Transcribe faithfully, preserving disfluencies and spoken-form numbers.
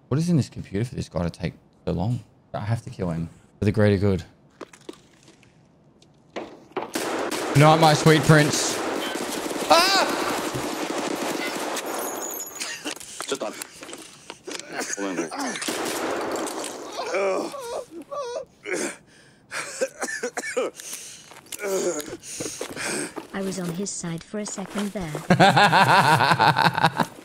What is in this computer for this guy to take so long? I have to kill him for the greater good. Not my sweet prince. Ah! Just on. Hold on there. I was on his side for a second there.